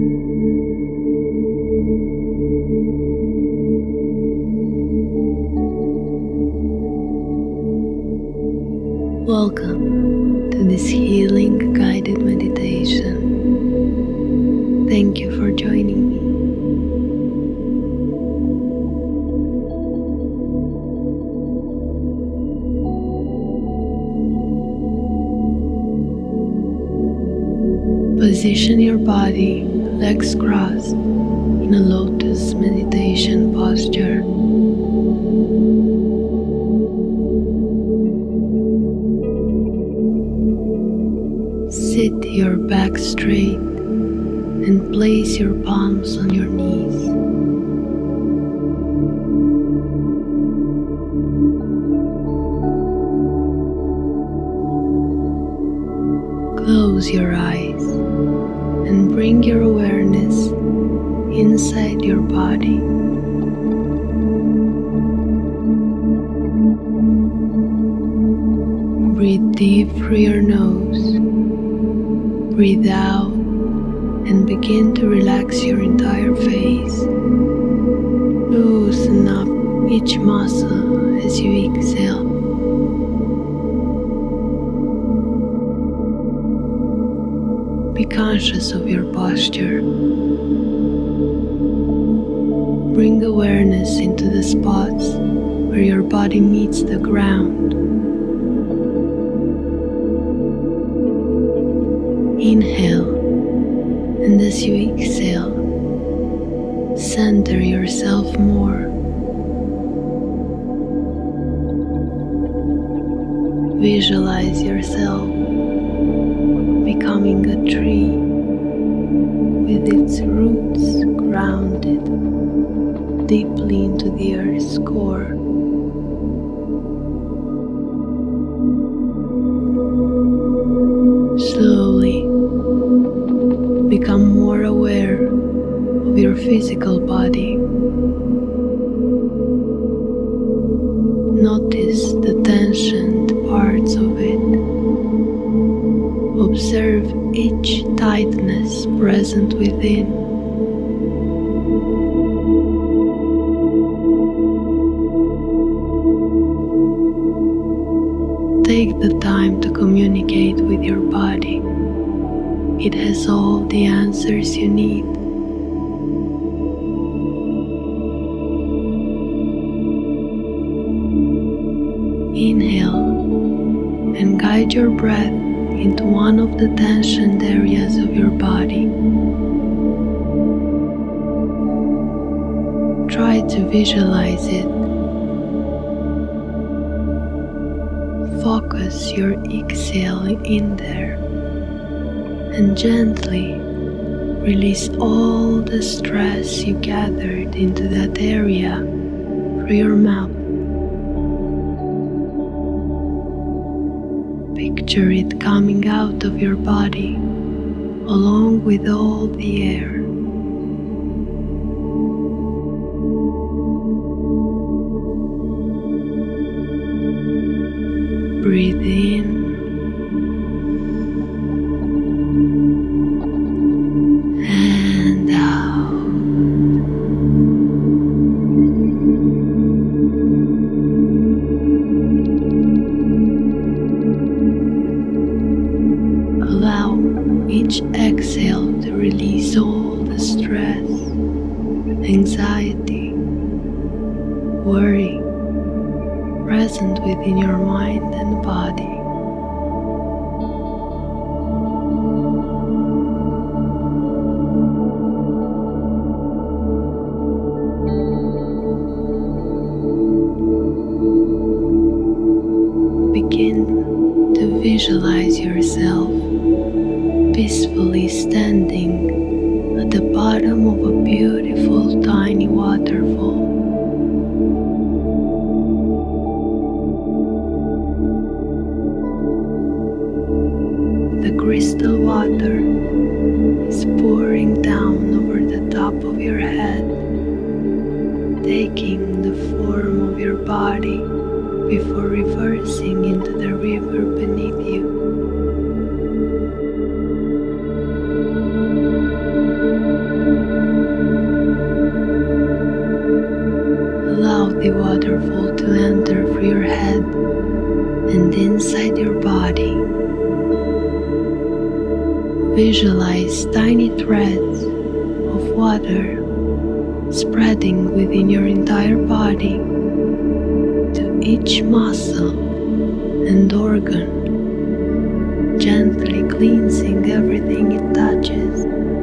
Welcome to this healing guided meditation. Thank you for joining me. Position your body, legs crossed, in a lotus meditation posture. Sit your back straight and place your palms on your knees. Close your eyes and bring your awareness inside your body. Breathe deep through your nose. Breathe out and begin to relax your entire face. Loosen up each muscle as you exhale. Be conscious of your posture. Bring awareness into the spots where your body meets the ground. Inhale, and as you exhale, center yourself more. Visualize yourself becoming a tree with its roots grounded deeply into the earth's core. Slowly become more aware of your physical body. Notice the tensioned parts of it. Observe each tightness present within. Take the time to communicate with your body. It has all the answers you need. Inhale and guide your breath into one of the tensioned areas of your body. Try to visualize it. Focus your exhale in there and gently release all the stress you gathered into that area through your mouth. Picture it coming out of your body along with all the air. Breathe in and out. Allow each exhale to release all the stress, anxiety, worry present within your mind and body. Begin to visualize yourself peacefully standing at the bottom of a beautiful tiny waterfall. The crystal water is pouring down over the top of your head, taking the form of your body before reversing into the river beneath you. Visualize tiny threads of water spreading within your entire body to each muscle and organ, gently cleansing everything it touches.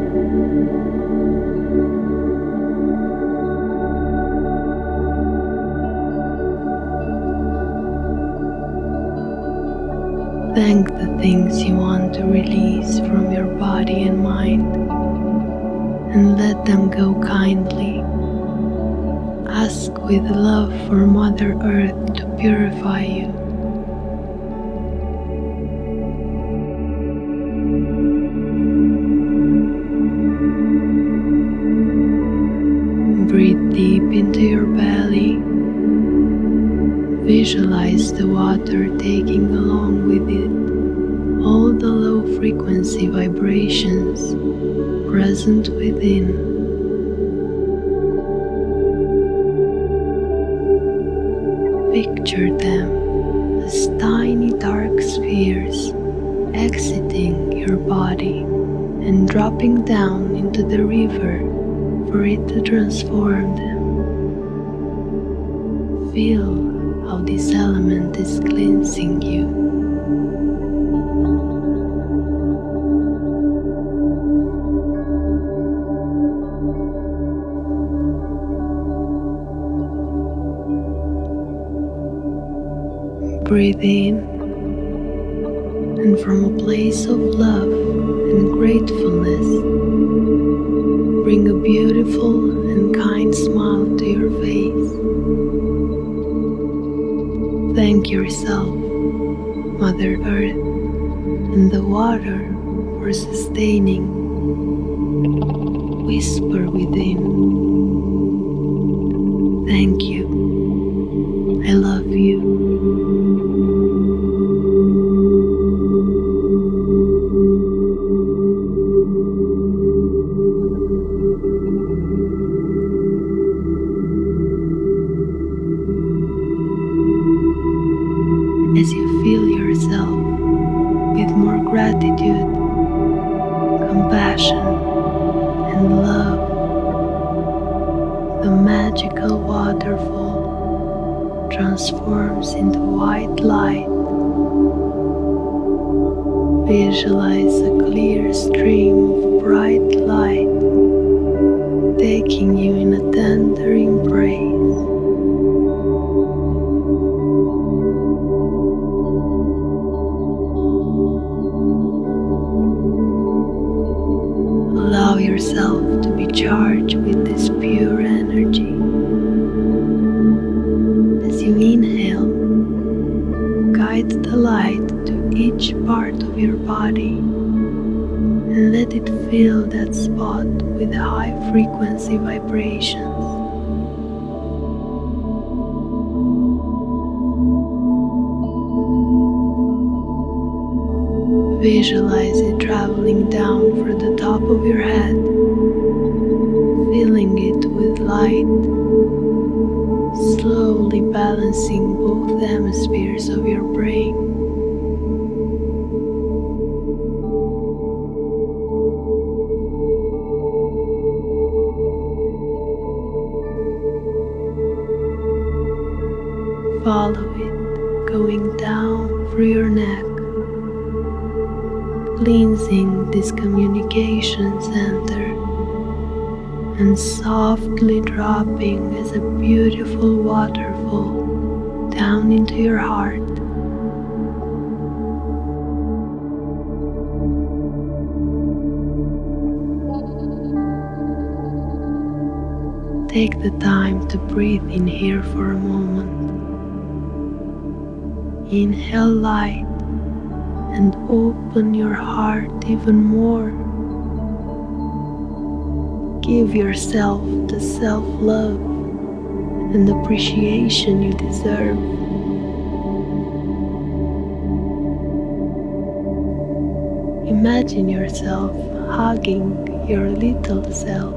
Thank the things you want to release from your body and mind, and let them go kindly. Ask with love for Mother Earth to purify you. Breathe deep into your belly. Visualize the water taking along with it all the low frequency vibrations present within. Picture them as tiny dark spheres exiting your body and dropping down into the river for it to transform them. Feel how this element is cleansing you. Breathe in, and from a place of love and gratefulness, bring a beautiful and kind smile to your face. Thank yourself, Mother Earth, and the water for sustaining. Whisper within. Thank you. I love you. As you feel yourself with more gratitude, compassion, and love, the magical waterfall transforms into white light. Visualize a clear stream of bright light taking you in a tender embrace. Allow yourself to be charged with this pure energy. As you inhale, guide the light to each part of your body and let it fill that spot with high frequency vibrations. Visualize it traveling down from the top of your head, filling it with light, slowly balancing both hemispheres of your brain. Follow it, going down through your neck, cleansing this communication center and softly dropping as a beautiful waterfall down into your heart. Take the time to breathe in here for a moment. Inhale light and open your heart even more. Give yourself the self-love and appreciation you deserve. Imagine yourself hugging your little self.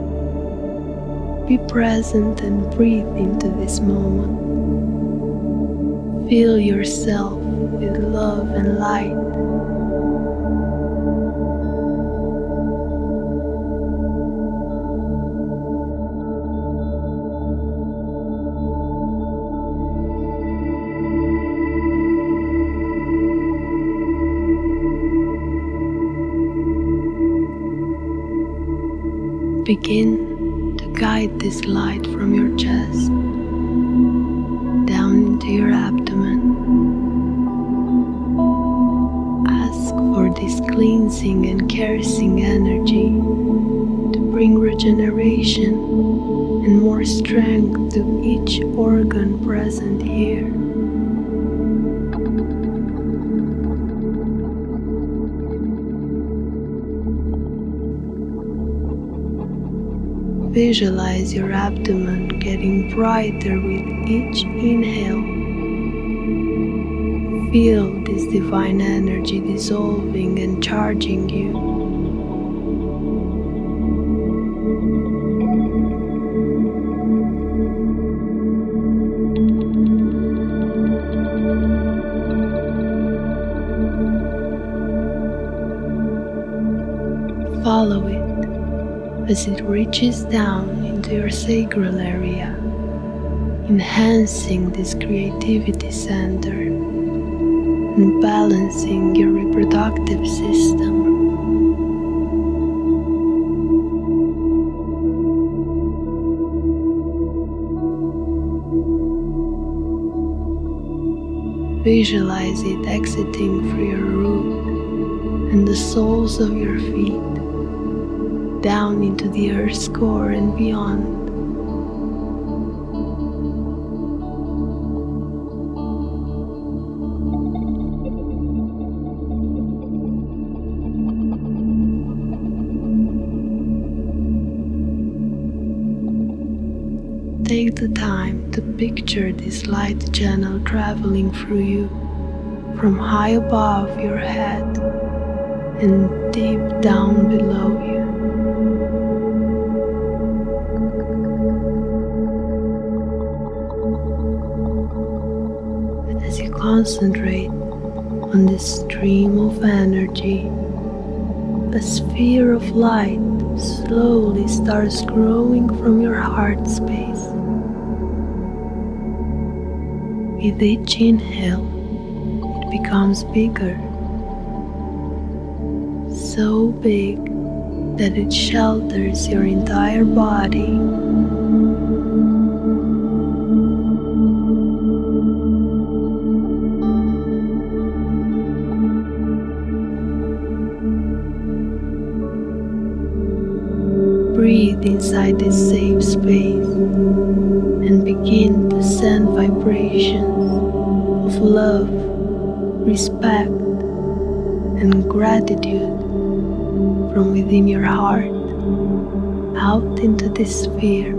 Be present and breathe into this moment. Fill yourself with love and light. begin to guide this light from your chest down into your abdomen. Ask for this cleansing and caressing energy to bring regeneration and more strength to each organ present here. Visualize your abdomen getting brighter with each inhale. Feel this divine energy dissolving and charging you. Follow it as it reaches down into your sacral area, enhancing this creativity center and balancing your reproductive system. Visualize it exiting through your root and the soles of your feet, down into the earth's core and beyond. Take the time to picture this light channel traveling through you from high above your head and deep down below you. As you concentrate on this stream of energy, a sphere of light slowly starts growing from your heart space. With each inhale, it becomes bigger, so big that it shelters your entire body. Breathe inside this safe space and begin to send vibrations of love, respect, and gratitude from within your heart out into this sphere.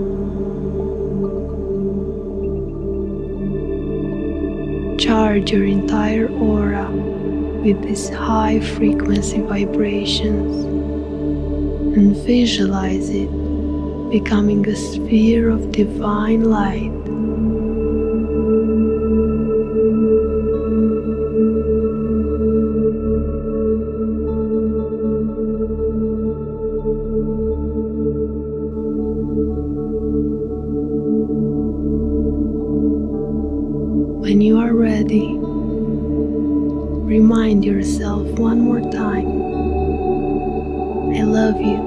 Charge your entire aura with these high frequency vibrations and visualize it becoming a sphere of divine light. When you are ready, remind yourself one more time, I love you.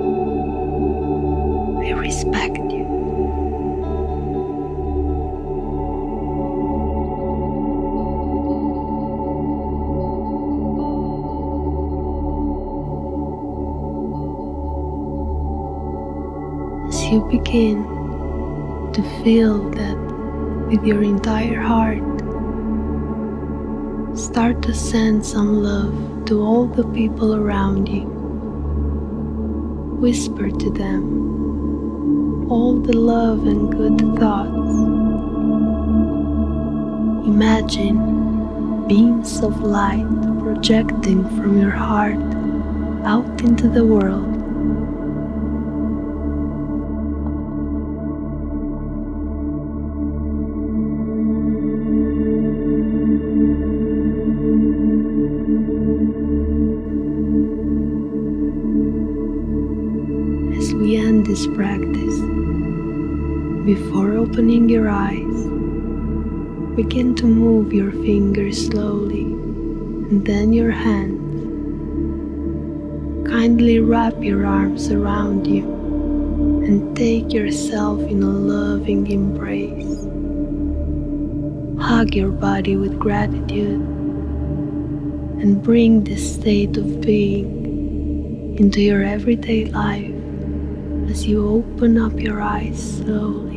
I respect you. As you begin to feel that with your entire heart, start to send some love to all the people around you. Whisper to them all the love and good thoughts. Imagine beams of light projecting from your heart out into the world. As we end this practice, before opening your eyes, begin to move your fingers slowly and then your hands. Kindly wrap your arms around you and take yourself in a loving embrace. Hug your body with gratitude and bring this state of being into your everyday life as you open up your eyes slowly.